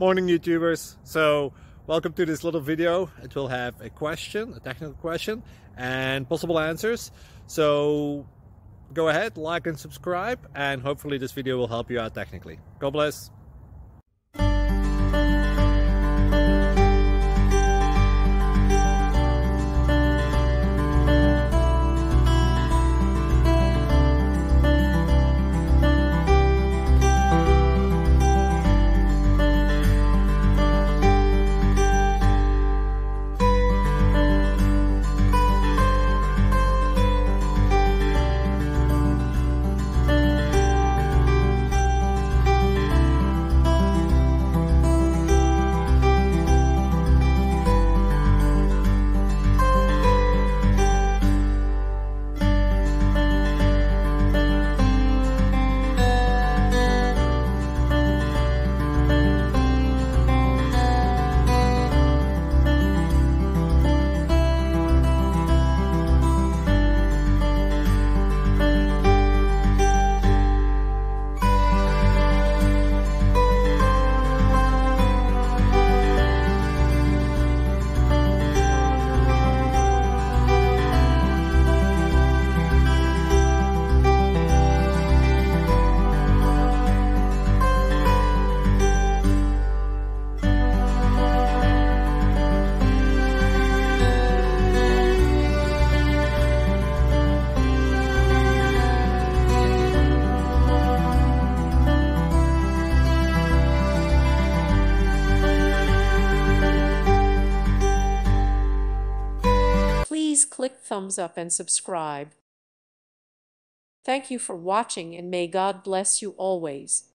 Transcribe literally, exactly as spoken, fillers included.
Morning YouTubers. So welcome to this little video. It will have a question, a technical question, and possible answers. So go ahead, like and subscribe, and hopefully this video will help you out technically. God bless. Please click thumbs up and subscribe. Thank you for watching, and may God bless you always.